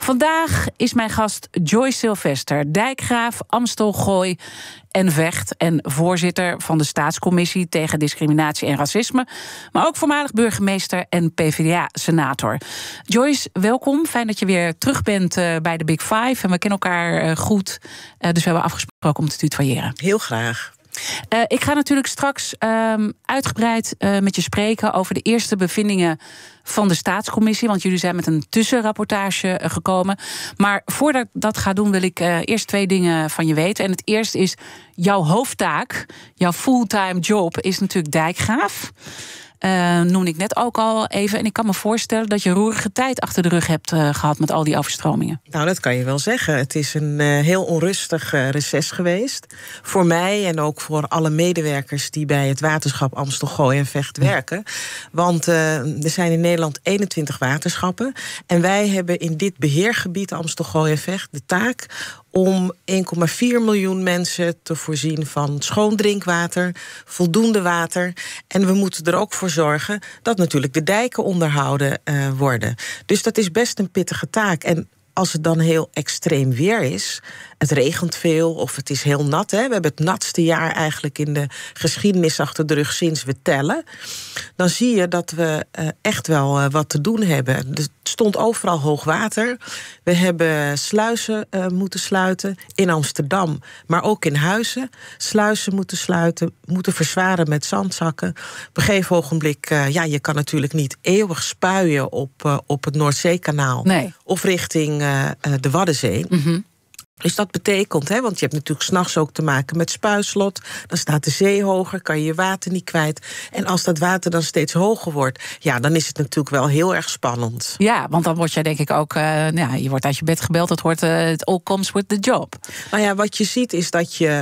Vandaag is mijn gast Joyce Sylvester, dijkgraaf, Amstel, Gooi en Vecht en voorzitter van de Staatscommissie tegen Discriminatie en Racisme, maar ook voormalig burgemeester en PvdA-senator. Joyce, welkom. Fijn dat je weer terug bent bij de Big Five. En we kennen elkaar goed, dus we hebben afgesproken om te tutoyeren. Heel graag. Ik ga natuurlijk straks uitgebreid met je spreken over de eerste bevindingen van de Staatscommissie, want jullie zijn met een tussenrapportage gekomen. Maar voordat ik dat ga doen, wil ik eerst 2 dingen van je weten. En het eerste is, jouw hoofdtaak, jouw fulltime job is natuurlijk dijkgraaf. Noemde ik net ook al even. En ik kan me voorstellen dat je roerige tijd achter de rug hebt gehad met al die overstromingen. Nou, dat kan je wel zeggen. Het is een heel onrustig reces geweest. Voor mij en ook voor alle medewerkers die bij het waterschap Amstel, Gooi en Vecht werken. Want er zijn in Nederland 21 waterschappen. En wij hebben in dit beheergebied Amstel, Gooi en Vecht de taak om 1,4 miljoen mensen te voorzien van schoon drinkwater, voldoende water. En we moeten er ook voor zorgen dat natuurlijk de dijken onderhouden worden. Dus dat is best een pittige taak. En als het dan heel extreem weer is, het regent veel of het is heel nat. Hè? We hebben het natste jaar eigenlijk in de geschiedenis achter de rug sinds we tellen. Dan zie je dat we echt wel wat te doen hebben. Er stond overal hoog water. We hebben sluizen moeten sluiten in Amsterdam, maar ook in Huizen. Sluizen moeten sluiten, moeten verzwaren met zandzakken. Op een gegeven ogenblik, je kan natuurlijk niet eeuwig spuien op het Noordzeekanaal. Nee. Of richting de Waddenzee. Mm-hmm. Dus dat betekent, want je hebt natuurlijk 's nachts ook te maken met spuislot. Dan staat de zee hoger, kan je je water niet kwijt. En als dat water dan steeds hoger wordt, dan is het natuurlijk wel heel erg spannend. Ja, want dan word jij denk ik ook, je wordt uit je bed gebeld. Het hoort, it all comes with the job. Nou ja, wat je ziet is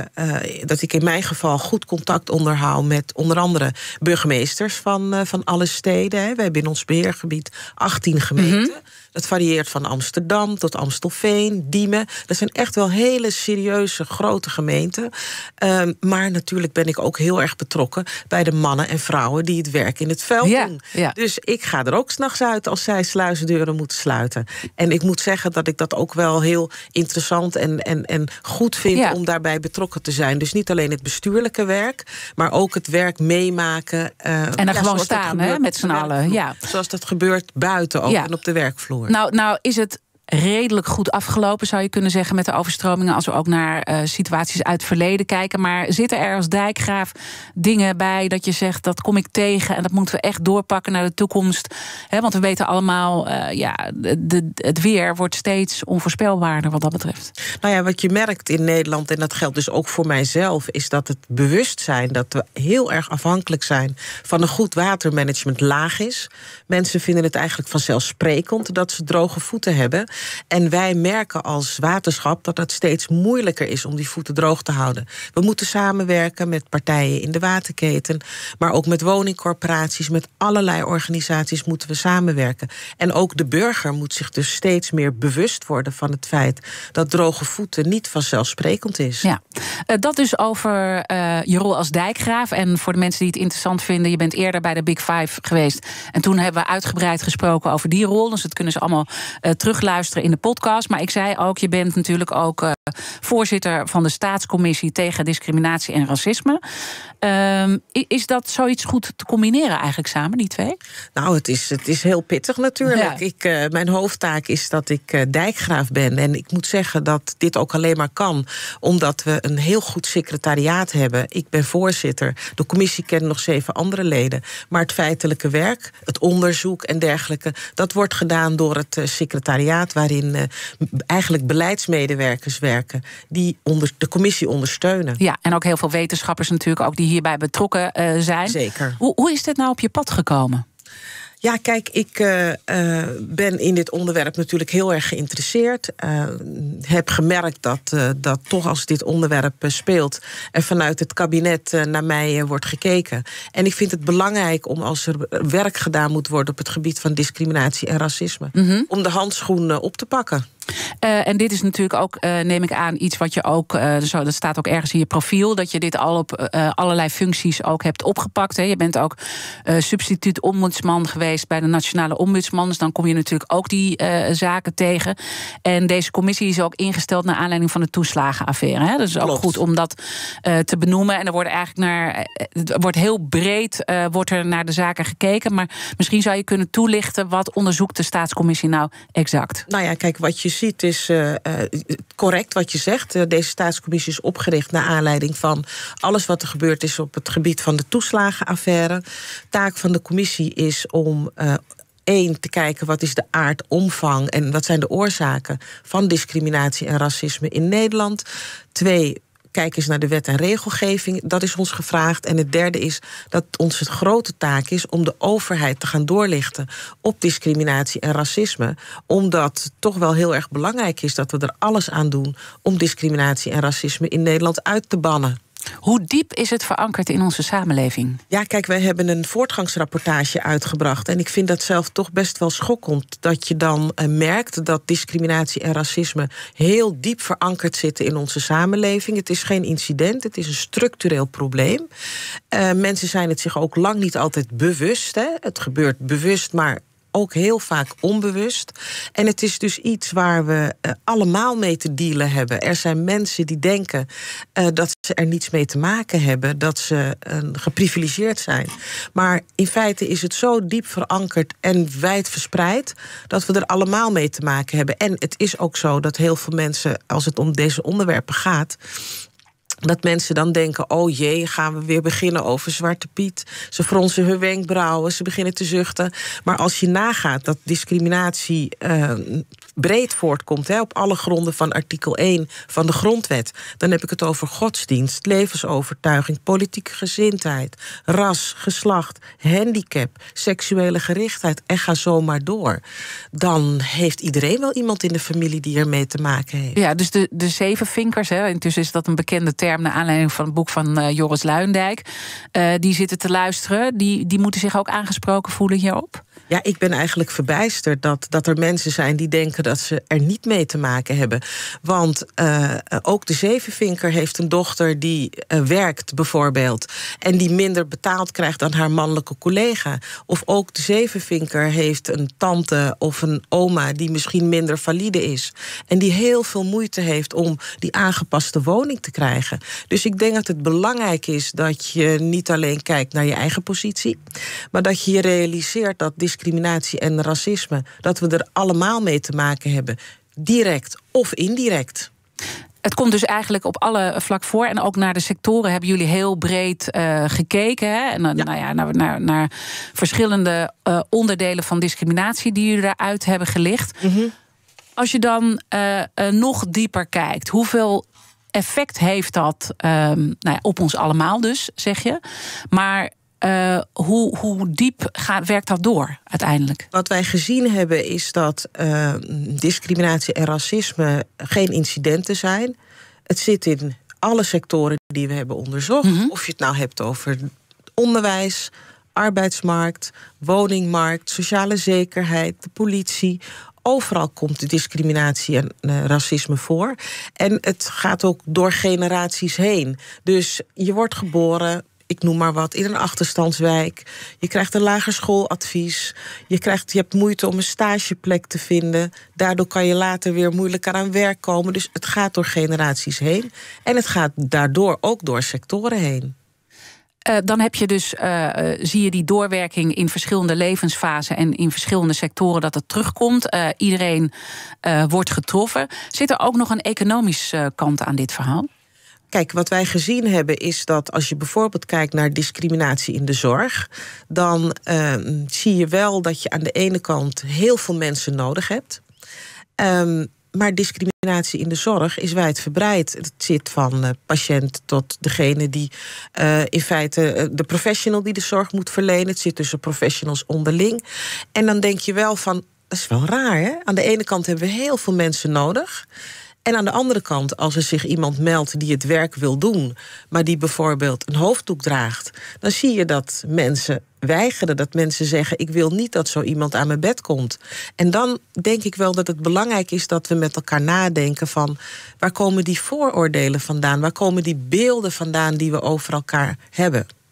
dat ik in mijn geval goed contact onderhoud met onder andere burgemeesters van alle steden. Hè. We hebben in ons beheergebied 18 gemeenten. Mm-hmm. Dat varieert van Amsterdam tot Amstelveen, Diemen. Dat zijn echt wel hele serieuze, grote gemeenten. Maar natuurlijk ben ik ook heel erg betrokken bij de mannen en vrouwen die het werk in het veld doen. Ja. Dus ik ga er ook 's nachts uit als zij sluisdeuren moeten sluiten. En ik moet zeggen dat ik dat ook wel heel interessant en goed vind om daarbij betrokken te zijn. Dus niet alleen het bestuurlijke werk, maar ook het werk meemaken. En er gewoon staan, hè, met z'n allen. Ja. Zoals dat gebeurt buiten ook en op de werkvloer. Nou is het redelijk goed afgelopen, zou je kunnen zeggen, met de overstromingen, als we ook naar situaties uit het verleden kijken. Maar zitten er als dijkgraaf dingen bij dat je zegt, dat kom ik tegen en dat moeten we echt doorpakken naar de toekomst? Want we weten allemaal, het weer wordt steeds onvoorspelbaarder wat dat betreft. Nou ja, wat je merkt in Nederland, en dat geldt dus ook voor mijzelf, is dat het bewustzijn dat we heel erg afhankelijk zijn van een goed watermanagement laag is. Mensen vinden het eigenlijk vanzelfsprekend dat ze droge voeten hebben. En wij merken als waterschap dat het steeds moeilijker is om die voeten droog te houden. We moeten samenwerken met partijen in de waterketen, maar ook met woningcorporaties, met allerlei organisaties moeten we samenwerken. En ook de burger moet zich dus steeds meer bewust worden van het feit dat droge voeten niet vanzelfsprekend is. Ja, dat dus over je rol als dijkgraaf. En voor de mensen die het interessant vinden, je bent eerder bij de Big Five geweest. En toen hebben we uitgebreid gesproken over die rol. Dus dat kunnen ze allemaal terugluisteren in de podcast. Maar ik zei ook, je bent natuurlijk ook voorzitter van de Staatscommissie tegen Discriminatie en Racisme. Is dat zoiets goed te combineren eigenlijk samen, die twee? Nou, het is heel pittig natuurlijk. Ja. Mijn hoofdtaak is dat ik dijkgraaf ben. En ik moet zeggen dat dit ook alleen maar kan omdat we een heel goed secretariaat hebben. Ik ben voorzitter. De commissie kent nog 7 andere leden. Maar het feitelijke werk, het onderzoek en dergelijke, dat wordt gedaan door het secretariaat, waarin eigenlijk beleidsmedewerkers werken die de commissie ondersteunen. Ja, en ook heel veel wetenschappers natuurlijk ook die hierbij betrokken zijn. Zeker. Hoe is dit nou op je pad gekomen? Ja, kijk, ik ben in dit onderwerp natuurlijk heel erg geïnteresseerd. Heb gemerkt dat toch als dit onderwerp speelt er vanuit het kabinet naar mij wordt gekeken. En ik vind het belangrijk om als er werk gedaan moet worden op het gebied van discriminatie en racisme, om de handschoen op te pakken. En dit is natuurlijk ook, neem ik aan, iets wat je ook, dat staat ook ergens in je profiel, dat je dit al op allerlei functies ook hebt opgepakt. Hè. Je bent ook substituut ombudsman geweest bij de Nationale Ombudsman. Dus dan kom je natuurlijk ook die zaken tegen. En deze commissie is ook ingesteld naar aanleiding van de toeslagenaffaire. Hè. Dat is ook goed om dat te benoemen. En er wordt eigenlijk wordt heel breed wordt er naar de zaken gekeken. Maar misschien zou je kunnen toelichten, wat onderzoekt de staatscommissie nou exact? Nou ja, kijk, wat je ziet is correct wat je zegt. Deze staatscommissie is opgericht naar aanleiding van alles wat er gebeurd is op het gebied van de toeslagenaffaire. Taak van de commissie is om 1, te kijken wat is de aard, omvang en wat zijn de oorzaken van discriminatie en racisme in Nederland. 2, kijk eens naar de wet en regelgeving. Dat is ons gevraagd. En het derde is dat onze grote taak is om de overheid te gaan doorlichten op discriminatie en racisme. Omdat het toch wel heel erg belangrijk is dat we er alles aan doen om discriminatie en racisme in Nederland uit te bannen. Hoe diep is het verankerd in onze samenleving? Ja, kijk, wij hebben een voortgangsrapportage uitgebracht. En ik vind dat zelf toch best wel schokkend. Dat je dan merkt dat discriminatie en racisme heel diep verankerd zitten in onze samenleving. Het is geen incident, het is een structureel probleem. Mensen zijn het zich ook lang niet altijd bewust. Hè. Het gebeurt bewust, maar ook heel vaak onbewust. En het is dus iets waar we allemaal mee te dealen hebben. Er zijn mensen die denken dat ze er niets mee te maken hebben, dat ze geprivilegeerd zijn. Maar in feite is het zo diep verankerd en wijd verspreid dat we er allemaal mee te maken hebben. En het is ook zo dat heel veel mensen, als het om deze onderwerpen gaat, dat mensen dan denken, oh jee, gaan we weer beginnen over Zwarte Piet. Ze fronsen hun wenkbrauwen, ze beginnen te zuchten. Maar als je nagaat dat discriminatie breed voortkomt, op alle gronden van artikel 1 van de grondwet, dan heb ik het over godsdienst, levensovertuiging, politieke gezindheid, ras, geslacht, handicap, seksuele gerichtheid en ga zo maar door. Dan heeft iedereen wel iemand in de familie die ermee te maken heeft. Ja, dus de 7 vinkers, intussen is dat een bekende term naar aanleiding van het boek van Joris Luijendijk. Die zitten te luisteren. Die moeten zich ook aangesproken voelen hierop? Ja, ik ben eigenlijk verbijsterd dat er mensen zijn die denken dat ze er niet mee te maken hebben. Want ook de zevenvinker heeft een dochter die werkt bijvoorbeeld en die minder betaald krijgt dan haar mannelijke collega. Of ook de zevenvinker heeft een tante of een oma die misschien minder valide is en die heel veel moeite heeft om die aangepaste woning te krijgen. Dus ik denk dat het belangrijk is dat je niet alleen kijkt naar je eigen positie, maar dat je je realiseert dat discriminatie en racisme, dat we er allemaal mee te maken hebben, direct of indirect. Het komt dus eigenlijk op alle vlak voor. En ook naar de sectoren hebben jullie heel breed gekeken. Hè? En naar verschillende onderdelen van discriminatie die jullie daaruit hebben gelicht. Mm-hmm. Als je dan nog dieper kijkt, hoeveel effect heeft dat op ons allemaal dus, zeg je. Maar hoe diep werkt dat door uiteindelijk? Wat wij gezien hebben is dat discriminatie en racisme geen incidenten zijn. Het zit in alle sectoren die we hebben onderzocht. Mm-hmm. Of je het nou hebt over onderwijs, arbeidsmarkt, woningmarkt, sociale zekerheid, de politie. Overal komt de discriminatie en racisme voor. En het gaat ook door generaties heen. Dus je wordt geboren, ik noem maar wat, in een achterstandswijk. Je krijgt een lager schooladvies. Je hebt moeite om een stageplek te vinden. Daardoor kan je later weer moeilijker aan werk komen. Dus het gaat door generaties heen. En het gaat daardoor ook door sectoren heen. Dan heb je dus, zie je die doorwerking in verschillende levensfasen en in verschillende sectoren dat het terugkomt. Iedereen wordt getroffen. Zit er ook nog een economische kant aan dit verhaal? Kijk, wat wij gezien hebben is dat als je bijvoorbeeld kijkt naar discriminatie in de zorg, dan zie je wel dat je aan de ene kant heel veel mensen nodig hebt. Maar discriminatie in de zorg is wijdverbreid. Het zit van patiënt tot degene die in feite de professional die de zorg moet verlenen. Het zit tussen professionals onderling. En dan denk je wel van, dat is wel raar, hè? Aan de ene kant hebben we heel veel mensen nodig. En aan de andere kant, als er zich iemand meldt die het werk wil doen, maar die bijvoorbeeld een hoofddoek draagt, dan zie je dat mensen weigeren, dat mensen zeggen, ik wil niet dat zo iemand aan mijn bed komt. En dan denk ik wel dat het belangrijk is dat we met elkaar nadenken van, waar komen die vooroordelen vandaan? Waar komen die beelden vandaan die we over elkaar hebben?